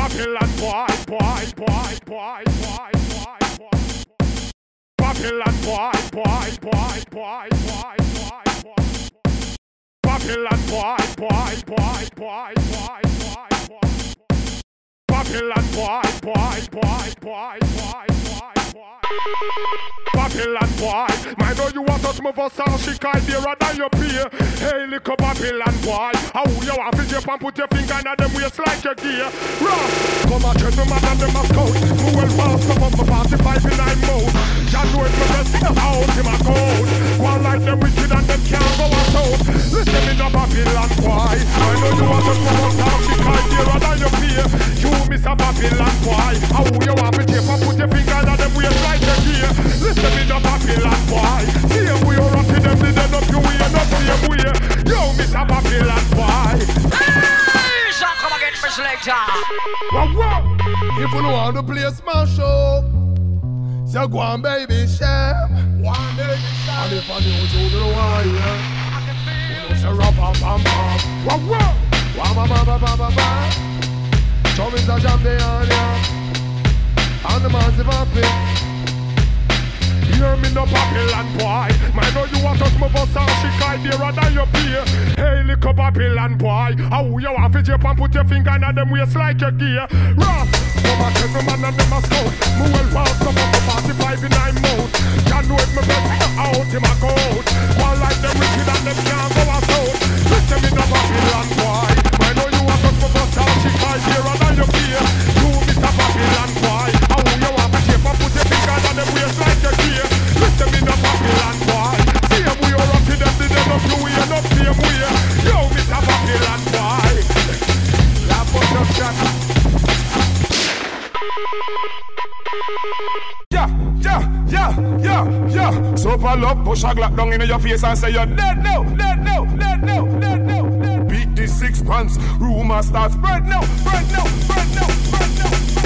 Babylon boy, boy, boy, boy, boy, boy, boy. Babylon boy, boy, boy, boy, boy, boy, boy. Babylon boy, boy, boy, boy, boy, boy, boy. Babylon boy, boy, boy, boy, boy, boy, boy. Babylon boy, I know you want us move us out, she can't dearer than your peer. Hey, little Babylon boy, how you want to jump and put your finger in them waist like your gear. Rough, come on, gentleman, and them must coat. Move well fast, come up for 45 in 9 mode. Can't do it for the sing out in my code. One like them wicked and them can't go out. Listen me no Babylon boy, I know you want us move us out, she can't dearer than your peer. You Mr. Babylon boy, how you want to jump and put your finger in them waist like your gear. Listen me no Babylon boy, see if we are rocking them, they don't up you way, not same way. Yo, Mr. Babylon boy. Hey, Sean, come again, fresh lecture. Wow, If you don't want to play a smash up, say go on baby, shame. one day, And if I knew you don't want you say rap, bam, bam, bam. Wow, Wah, ba, ba, ba, ba, ba. Chum is a jam day on ya. And the massive happy. hear me no Babylon boy. I know you want us move us out, she can't dearer than your peer. Hey, little Babylon boy, how you want to jump and put your finger in them waist like your gear. Rough, come on, gentleman, and them must out. Move well fast, come up for 45 in 9 mode. Can't do it, my best out in my code. One like them wicked and them can't go out. Listen me no Babylon boy, I know you want us move us out, she can't dearer than your peer. You, Mr. Babylon boy, how you want to jump and put your finger in them waist like your gear. Listen me no Babylon boy, same way you're up to them, they don't know you ain't up same way. Yo, Mr. Babylon boy, la production. Yeah. So for love, push a Glock down in your face and say you're dead now, dead now, dead now, dead now, dead. Beat the 6 pants, rumor starts spread now, spread now, spread now, spread now.